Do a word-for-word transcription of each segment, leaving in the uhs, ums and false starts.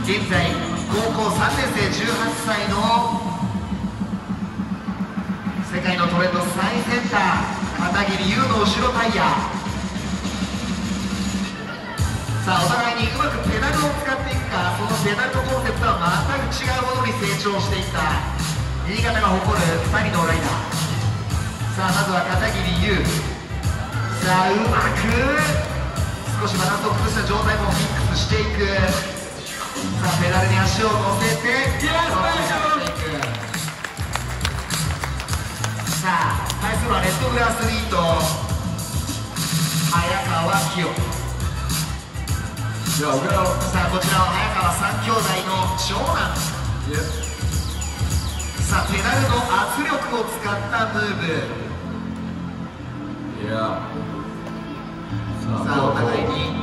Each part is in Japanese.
現在高校さんねん生じゅうはっさいの世界のトレンド最先端、片桐優の後ろタイヤ。さあお互いにうまくペダルを使っていくか、そのペダルのコンセプトは全く違うものに成長していった新潟が誇るふたりのライダー。さあまずは片桐優、さあうまく少しバランスを崩した状態もフィックスしていく。さあペダルに足を乗せてクロスしていく。さあ対するはレッドグラスリート早川清。さあこちらは早川三兄弟の長男。さあペダルの圧力を使ったムーブ。さあお互いに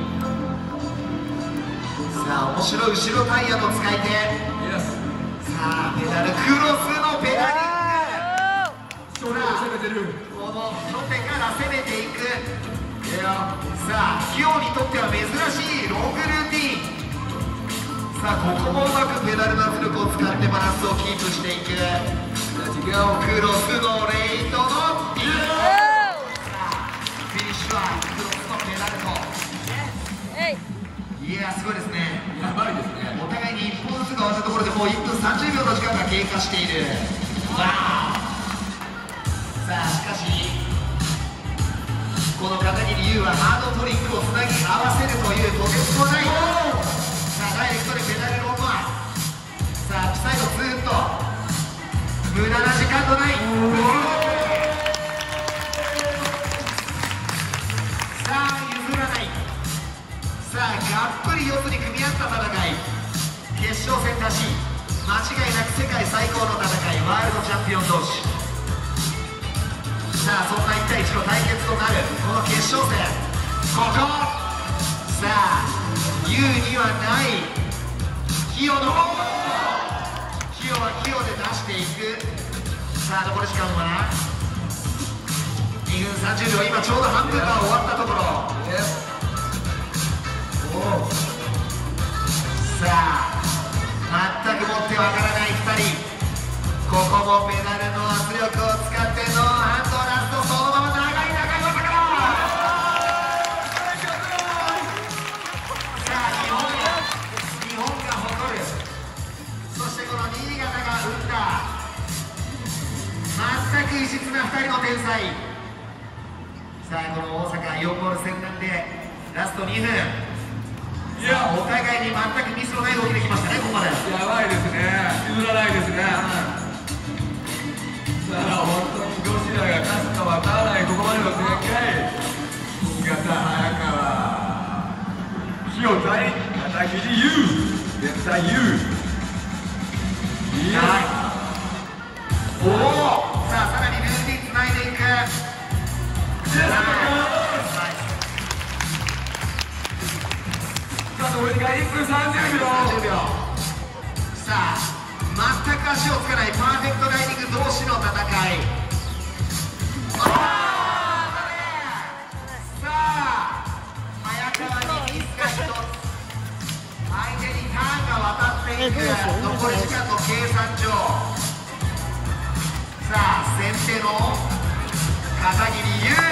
さあ面白い後ろタイヤの使い手。さあペダルクロスのペダリング。さあこの初手から攻めていく。さあキヨにとっては珍しいロングルーティン。さあここもうまくペダルの圧力を使ってバランスをキープしていく。クロスのレイトのビール。フィニッシュはクロスのペダルと。いやすごいですね。やばいですね。お互いにいっぽんずつが終わったところでもういっぷんさんじゅうびょうの時間が経過している。わー。さあしかしこの片桐優はハードトリックをつなぎ合わせるというとてつもない。さあダイレクトでペダルロードはさあアップサイドずーっと無駄な時間とない。さあ譲らない。さあがっぷり四つに組み合った戦い。決勝戦らしい間違いなく世界最高の戦い、ワールドチャンピオン同士。さあそんないち対いちの対決となるこの決勝戦。ここさあ優にはないキヨのキヨはキヨで出していく。さあ残り時間はにふんさんじゅうびょう。今ちょうど半分が終わったところ。さあ全くもってわからないふたり。ここもペダルの圧力を使ってのハンドラスト。そのまま長い長い技から。さあ日本が日本が誇る、そしてこの新潟が生んだ全く異質なふたりの天才。さあこの大阪よんホール戦なんでラストにふん。いやお互いに全くミスのない動きできましたね。ここまでやばいですね。譲らないですね。さあ本当にどちらが勝つかわからないここまでの展開。新潟早川清対片桐優。絶対優。いやおおさあさらにルーティンつないでいく。 残りがいっぷんさんじゅうびょう。 さあ全く足をつかないパーフェクトライディング同士の戦い。さあ早川にミスがひとつ、相手にターンが渡っていく。残り時間の計算上。さあ先手の片桐優。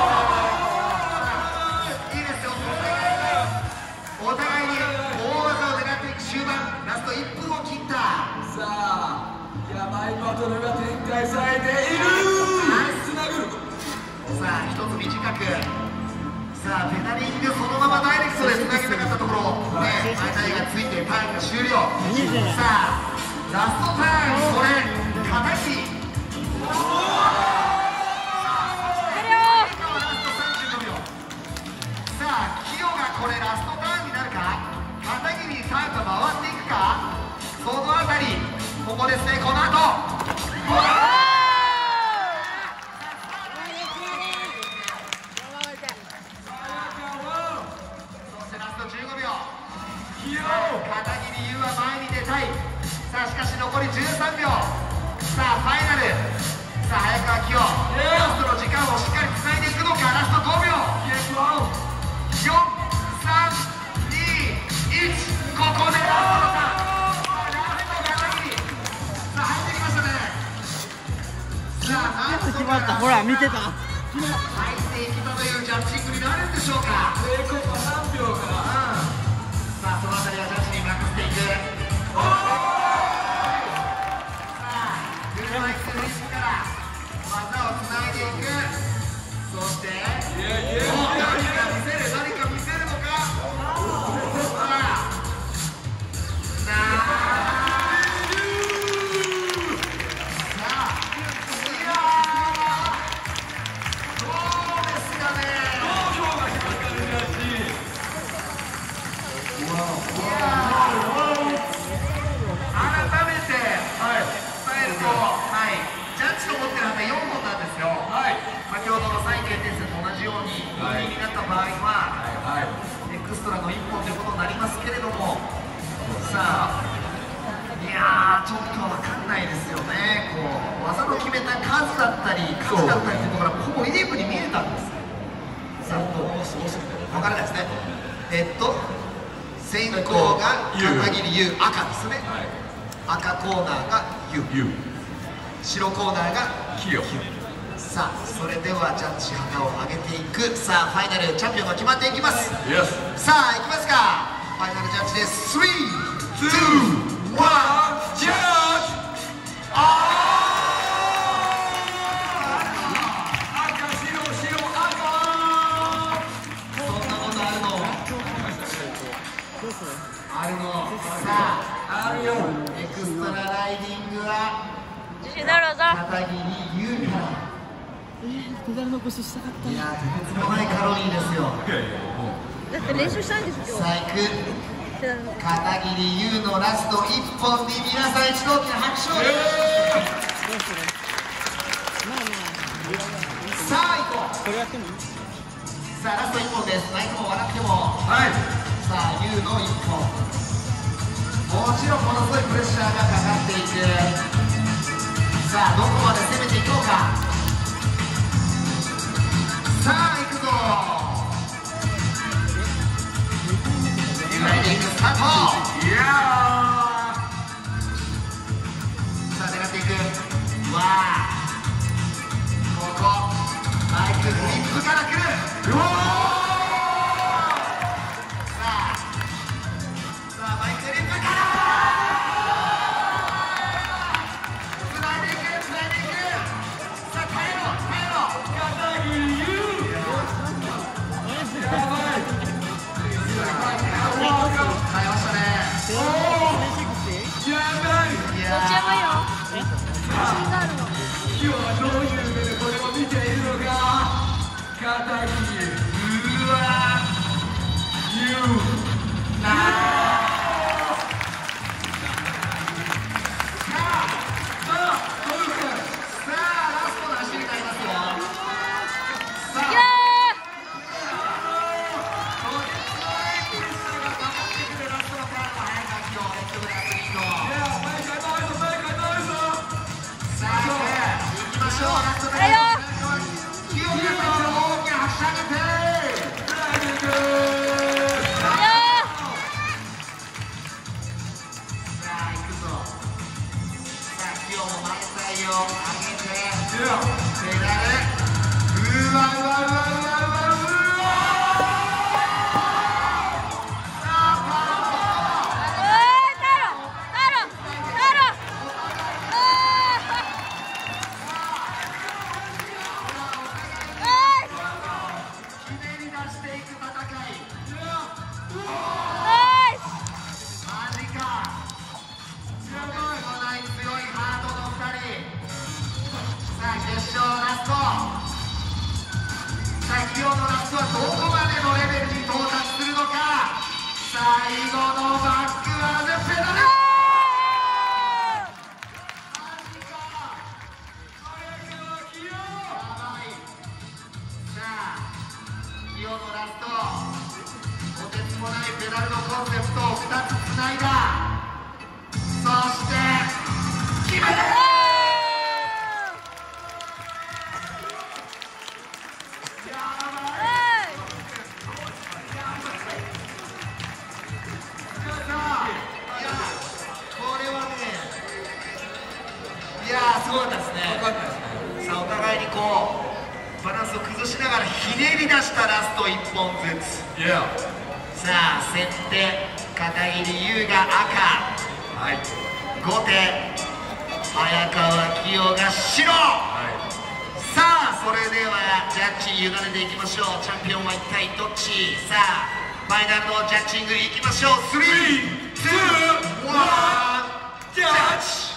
お互いに大技を狙っていく終盤ラストいっぷんを切った。 さあやばいバトルが展開されている。つなぐ。 さあ一つ短く。さあペダリングそのままダイレクトでつなげなかったところね、前タイヤがついてターンが終了。さあラストターン、これ片桐。さあキヨがこれラストターンになるか、片桐にターンが回っていくか、そのあたりここですね。この後そしてラストじゅうごびょう。片桐優は前に出たい。さあしかし残りじゅうさんびょう。さあファイナル。さあ早川キヨラストの時間をしっかりつないでいくのか。ラストごびょう。よん、さん、に、いち、ここでラストのターン。 った。ほら見てた。 入っていけたというジャッジングになるんでしょうか。 成功は何秒かな。 さあそのあたりはジャッジに任せていく。さあ車椅子のリスクから技をつないでいく。そして何か見せる何か見せるのか。さあ先ほどのさんい決定戦と同じようにごにんになった場合はエクストラのいっぽんということになりますけれども、さあいやーちょっと分かんないですよね。こう技の決めた数だったり数だったりというところがほぼイーブンに見えたんです。さあどう分からないですね。えっと先攻が片桐優赤ですね。赤コーナーが優、白コーナーがキヨ。 さあそれではジャッジ旗を上げていく。さあファイナルチャンピオンが決まっていきます。 Yes. さあいきますか。ファイナルジャッジです。スリー、ツー、ワン、ジャッジ。ああ赤白白赤。そんなことあるのあるの。さああるよ。エクストラライディングは片桐優から。 ペダル残ししたかった。 いやーとてつもないカロリーですよ。 だって練習したいんですよ。 さあ行く片桐優のラストいっぽんに皆さん一度大きな拍手を。さあ行こう。 これやってもいい？ さあラストいっぽんです。泣いても笑っても。 はい。 さあ優のいっぽん、もちろんものすごいプレッシャーがかかっていく。さあどこまで攻めていこうか。さあ行くぞ。ライディングスタート。いやさあ狙っていく。わあここバイクフリップから来る。うおーさあさあバイクフリップからつないでいくつないでいく。さあ耐えろ耐えろ。 片桐優。やばい。 耐えましたね。 おお。やばい。 いやー今日はどういう目でこれを見ているのか。片桐。 うわ優。 ーなーさあお互いにこうバランスを崩しながらひねり出したラストいっぽんずつ。 Yeah. さあ先手片桐優が赤、 はい、 後手早川清が白、 はい、 さあそれではジャッジ委ねていきましょう。チャンピオンは一体どっち。さあファイナルのジャッジングいきましょう。スリー、ツー、ワン、ジャッジ。